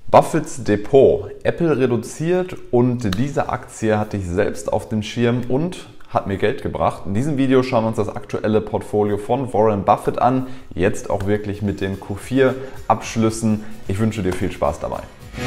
Buffetts Depot, Apple reduziert und diese Aktie hatte ich selbst auf dem Schirm und hat mir Geld gebracht. In diesem Video schauen wir uns das aktuelle Portfolio von Warren Buffett an, jetzt auch wirklich mit den Q4-Abschlüssen. Ich wünsche dir viel Spaß dabei.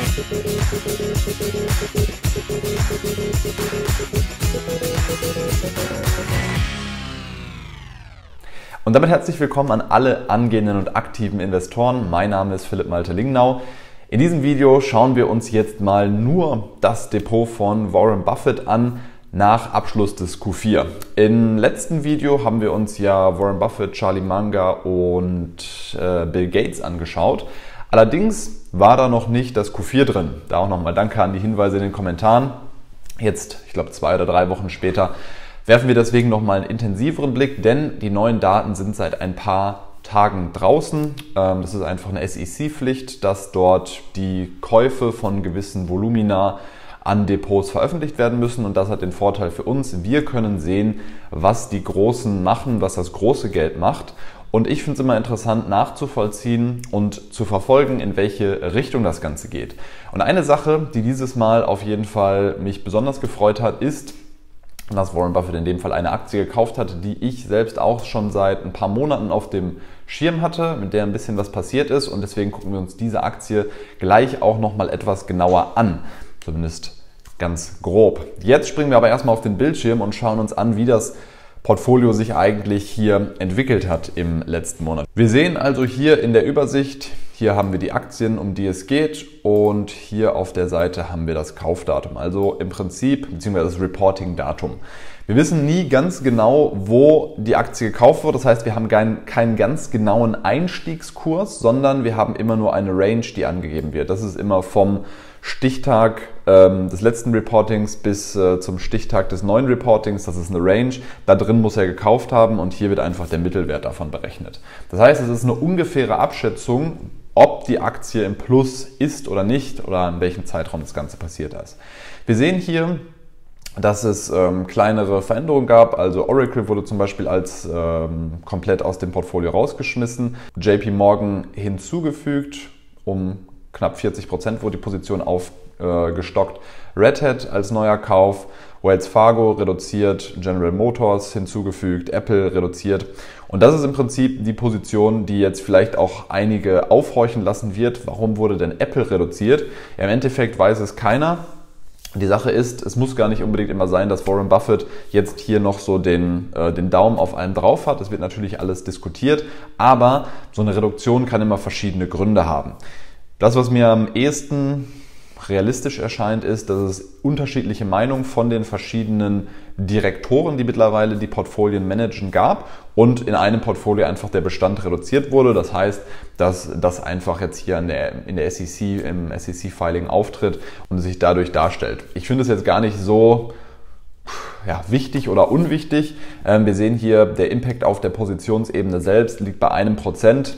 Und damit herzlich willkommen an alle angehenden und aktiven Investoren. Mein Name ist Philipp Malte-Lingnau. In diesem Video schauen wir uns jetzt mal nur das Depot von Warren Buffett an nach Abschluss des Q4. Im letzten Video haben wir uns ja Warren Buffett, Charlie Munger und Bill Gates angeschaut. Allerdings war da noch nicht das Q4 drin. Da auch nochmal danke an die Hinweise in den Kommentaren. Jetzt, ich glaube 2 oder 3 Wochen später, werfen wir deswegen nochmal einen intensiveren Blick, denn die neuen Daten sind seit ein paar Tagen draußen. Das ist einfach eine SEC-Pflicht, dass dort die Käufe von gewissen Volumina an Depots veröffentlicht werden müssen, und das hat den Vorteil für uns. Wir können sehen, was die Großen machen, was das große Geld macht. Und ich finde es immer interessant nachzuvollziehen und zu verfolgen, in welche Richtung das Ganze geht. Und eine Sache, die dieses Mal auf jeden Fall mich besonders gefreut hat, ist, dass Warren Buffett in dem Fall eine Aktie gekauft hatte, die ich selbst auch schon seit ein paar Monaten auf dem Schirm hatte, mit der ein bisschen was passiert ist, und deswegen gucken wir uns diese Aktie gleich auch nochmal etwas genauer an, zumindest ganz grob. Jetzt springen wir aber erstmal auf den Bildschirm und schauen uns an, wie das Portfolio sich eigentlich hier entwickelt hat im letzten Monat. Wir sehen also hier in der Übersicht, hier haben wir die Aktien, um die es geht, und hier auf der Seite haben wir das Kaufdatum, also im Prinzip beziehungsweise das Reporting-Datum. Wir wissen nie ganz genau, wo die Aktie gekauft wird, das heißt, wir haben keinen ganz genauen Einstiegskurs, sondern wir haben immer nur eine Range, die angegeben wird. Das ist immer vom Stichtag des letzten Reportings bis zum Stichtag des neuen Reportings, das ist eine Range. Da drin muss er gekauft haben, und hier wird einfach der Mittelwert davon berechnet. Das heißt, es ist eine ungefähre Abschätzung, ob die Aktie im Plus ist oder nicht, oder in welchem Zeitraum das Ganze passiert ist. Wir sehen hier, dass es kleinere Veränderungen gab. Also Oracle wurde zum Beispiel als komplett aus dem Portfolio rausgeschmissen, JP Morgan hinzugefügt, um knapp 40% wurde die Position aufgestockt. Red Hat als neuer Kauf, Wells Fargo reduziert, General Motors hinzugefügt, Apple reduziert. Und das ist im Prinzip die Position, die jetzt vielleicht auch einige aufhorchen lassen wird. Warum wurde denn Apple reduziert? Ja, im Endeffekt weiß es keiner. Die Sache ist, es muss gar nicht unbedingt immer sein, dass Warren Buffett jetzt hier noch so den Daumen auf allem drauf hat. Das wird natürlich alles diskutiert, aber so eine Reduktion kann immer verschiedene Gründe haben. Das, was mir am ehesten realistisch erscheint, ist, dass es unterschiedliche Meinungen von den verschiedenen Direktoren, die mittlerweile die Portfolien managen, gab, und in einem Portfolio einfach der Bestand reduziert wurde. Das heißt, dass das einfach jetzt hier in der SEC, im SEC-Filing auftritt und sich dadurch darstellt. Ich finde es jetzt gar nicht so wichtig oder unwichtig. Wir sehen hier, der Impact auf der Positionsebene selbst liegt bei 1%.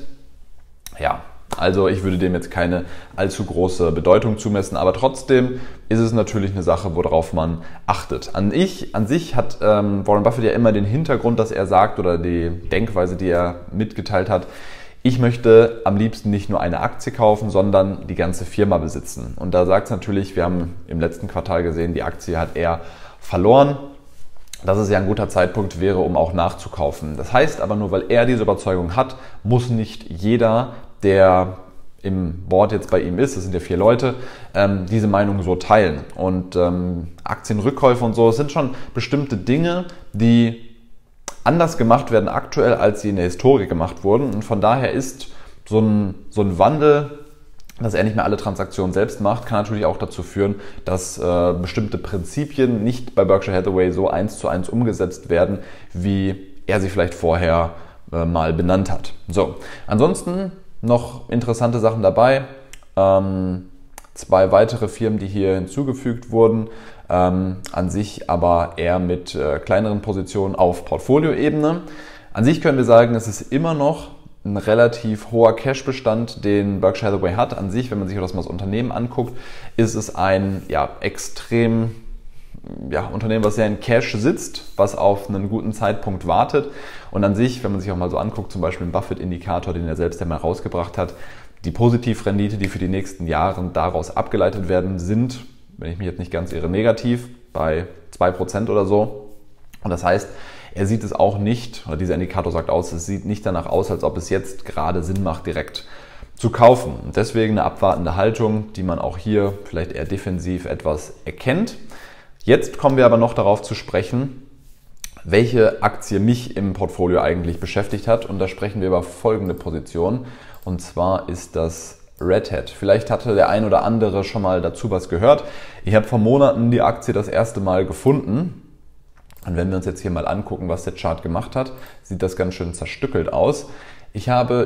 Ja, also ich würde dem jetzt keine allzu große Bedeutung zumessen, aber trotzdem ist es natürlich eine Sache, worauf man achtet. An sich hat Warren Buffett ja immer den Hintergrund, dass er sagt, oder die Denkweise, die er mitgeteilt hat, ich möchte am liebsten nicht nur eine Aktie kaufen, sondern die ganze Firma besitzen. Und da sagt es natürlich, wir haben im letzten Quartal gesehen, die Aktie hat eher verloren. Dass es ja ein guter Zeitpunkt wäre, um auch nachzukaufen. Das heißt aber, nur weil er diese Überzeugung hat, muss nicht jeder, der im Board jetzt bei ihm ist, das sind ja 4 Leute, diese Meinung so teilen. Und Aktienrückkäufe und so, es sind schon bestimmte Dinge, die anders gemacht werden aktuell, als sie in der Historie gemacht wurden. Und von daher ist so ein Wandel, dass er nicht mehr alle Transaktionen selbst macht, kann natürlich auch dazu führen, dass bestimmte Prinzipien nicht bei Berkshire Hathaway so 1:1 umgesetzt werden, wie er sie vielleicht vorher mal benannt hat. So, ansonsten noch interessante Sachen dabei. 2 weitere Firmen, die hier hinzugefügt wurden, an sich aber eher mit kleineren Positionen auf Portfolioebene. An sich können wir sagen, es ist immer noch ein relativ hoher Cash-Bestand, den Berkshire Hathaway hat. An sich, wenn man sich das Unternehmen anguckt, ist es ein extrem Unternehmen, was sehr in Cash sitzt, was auf einen guten Zeitpunkt wartet. Und an sich, wenn man sich auch mal so anguckt, zum Beispiel den Buffett-Indikator, den er selbst einmal rausgebracht hat, Die Positivrendite, die für die nächsten Jahre daraus abgeleitet werden, sind, wenn ich mich jetzt nicht ganz irre, negativ bei 2% oder so. Und das heißt, er sieht es auch nicht, oder dieser Indikator sagt aus, es sieht nicht danach aus, als ob es jetzt gerade Sinn macht, direkt zu kaufen. Und deswegen eine abwartende Haltung, die man auch hier vielleicht eher defensiv etwas erkennt. Jetzt kommen wir aber noch darauf zu sprechen, welche Aktie mich im Portfolio eigentlich beschäftigt hat. Und da sprechen wir über folgende Position. Und zwar ist das Red Hat. Vielleicht hatte der ein oder andere schon mal dazu was gehört. Ich habe vor Monaten die Aktie das erste Mal gefunden. Und wenn wir uns jetzt hier mal angucken, was der Chart gemacht hat, sieht das ganz schön zerstückelt aus. Ich habe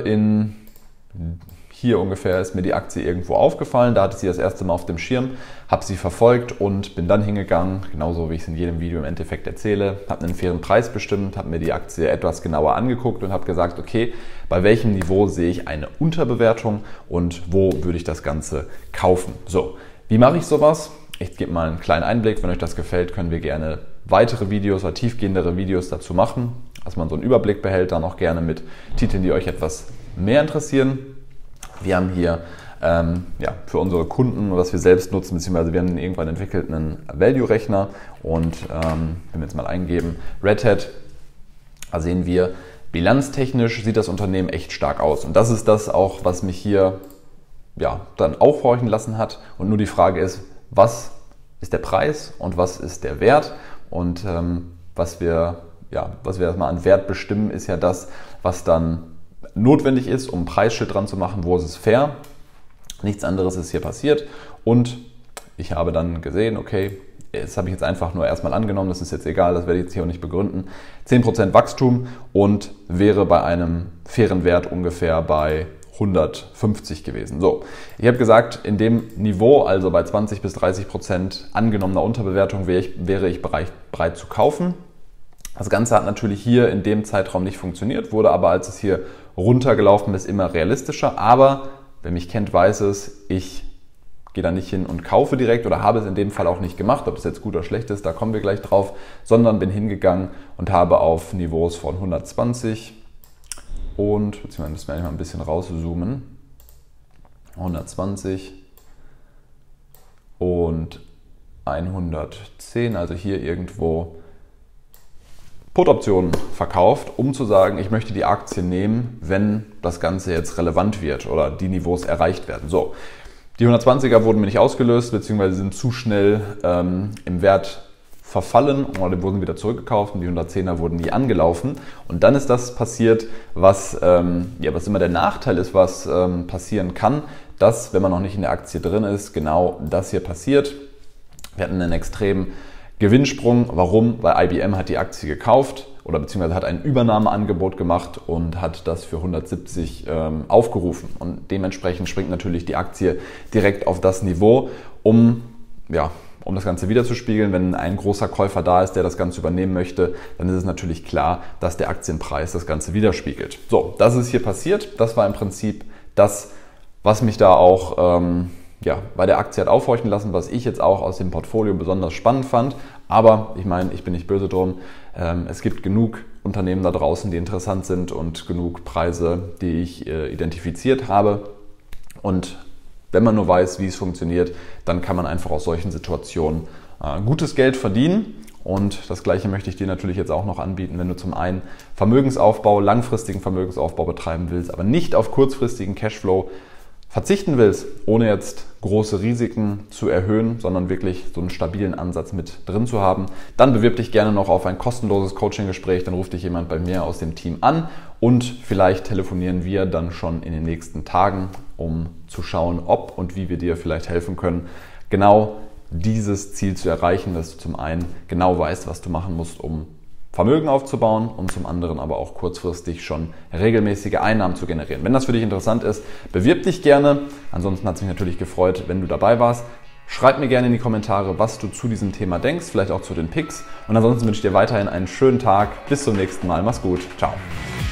hier ungefähr ist mir die Aktie irgendwo aufgefallen, da hatte ich sie das erste Mal auf dem Schirm, habe sie verfolgt und bin dann hingegangen, genauso wie ich es in jedem Video im Endeffekt erzähle, habe einen fairen Preis bestimmt, habe mir die Aktie etwas genauer angeguckt und habe gesagt, okay, bei welchem Niveau sehe ich eine Unterbewertung und wo würde ich das Ganze kaufen. So, wie mache ich sowas? Ich gebe mal einen kleinen Einblick, wenn euch das gefällt, können wir gerne weitere Videos oder tiefgehendere Videos dazu machen, dass man so einen Überblick behält, dann auch gerne mit Titeln, die euch etwas mehr interessieren. Wir haben hier für unsere Kunden, was wir selbst nutzen, beziehungsweise wir haben irgendwann entwickelt einen Value-Rechner und wenn wir jetzt mal eingeben, Red Hat, da sehen wir, bilanztechnisch sieht das Unternehmen echt stark aus. Und das ist das auch, was mich hier dann aufhorchen lassen hat. Und nur die Frage ist, was ist der Preis und was ist der Wert? Und was wir erstmal an Wert bestimmen, ist ja das, was dann notwendig ist, um ein Preisschild dran zu machen, wo ist es fair. Nichts anderes ist hier passiert und ich habe dann gesehen, okay, das habe ich jetzt einfach nur erstmal angenommen, das ist jetzt egal, das werde ich jetzt hier auch nicht begründen. 10% Wachstum und wäre bei einem fairen Wert ungefähr bei 150 gewesen. So, ich habe gesagt, in dem Niveau, also bei 20 bis 30% angenommener Unterbewertung, wäre ich bereit zu kaufen. Das Ganze hat natürlich hier in dem Zeitraum nicht funktioniert, wurde aber, als es hier runtergelaufen ist, immer realistischer. Aber wer mich kennt, weiß es, ich gehe da nicht hin und kaufe direkt oder habe es in dem Fall auch nicht gemacht. Ob es jetzt gut oder schlecht ist, da kommen wir gleich drauf, sondern bin hingegangen und habe auf Niveaus von 120 und, beziehungsweise müssen wir eigentlich mal ein bisschen rauszoomen, 120 und 110, also hier irgendwo Put-Optionen verkauft, um zu sagen, ich möchte die Aktie nehmen, wenn das Ganze jetzt relevant wird oder die Niveaus erreicht werden. So, die 120er wurden mir nicht ausgelöst, beziehungsweise sind zu schnell im Wert verfallen oder wurden wieder zurückgekauft und die 110er wurden nie angelaufen. Und dann ist das passiert, was immer der Nachteil ist, was passieren kann, dass, wenn man noch nicht in der Aktie drin ist, genau das hier passiert. Wir hatten einen extremen Gewinnsprung. Warum? Weil IBM hat die Aktie gekauft oder beziehungsweise hat ein Übernahmeangebot gemacht und hat das für 170 aufgerufen. Und dementsprechend springt natürlich die Aktie direkt auf das Niveau, um das Ganze wiederzuspiegeln. Wenn ein großer Käufer da ist, der das Ganze übernehmen möchte, dann ist es natürlich klar, dass der Aktienpreis das Ganze widerspiegelt. So, das ist hier passiert. Das war im Prinzip das, was mich da auch bei der Aktie hat aufhorchen lassen, was ich jetzt auch aus dem Portfolio besonders spannend fand. Aber ich meine, ich bin nicht böse drum. Es gibt genug Unternehmen da draußen, die interessant sind und genug Preise, die ich identifiziert habe. Und wenn man nur weiß, wie es funktioniert, dann kann man einfach aus solchen Situationen gutes Geld verdienen. Und das Gleiche möchte ich dir natürlich jetzt auch noch anbieten, wenn du zum einen langfristigen Vermögensaufbau betreiben willst, aber nicht auf kurzfristigen Cashflow verzichten willst, ohne jetzt große Risiken zu erhöhen, sondern wirklich so einen stabilen Ansatz mit drin zu haben, dann bewirb dich gerne noch auf ein kostenloses Coaching-Gespräch, dann ruft dich jemand bei mir aus dem Team an und vielleicht telefonieren wir dann schon in den nächsten Tagen, um zu schauen, ob und wie wir dir vielleicht helfen können, genau dieses Ziel zu erreichen, dass du zum einen genau weißt, was du machen musst, um Vermögen aufzubauen und zum anderen aber auch kurzfristig schon regelmäßige Einnahmen zu generieren. Wenn das für dich interessant ist, bewirb dich gerne. Ansonsten hat es mich natürlich gefreut, wenn du dabei warst. Schreib mir gerne in die Kommentare, was du zu diesem Thema denkst, vielleicht auch zu den Picks. Und ansonsten wünsche ich dir weiterhin einen schönen Tag. Bis zum nächsten Mal. Mach's gut. Ciao.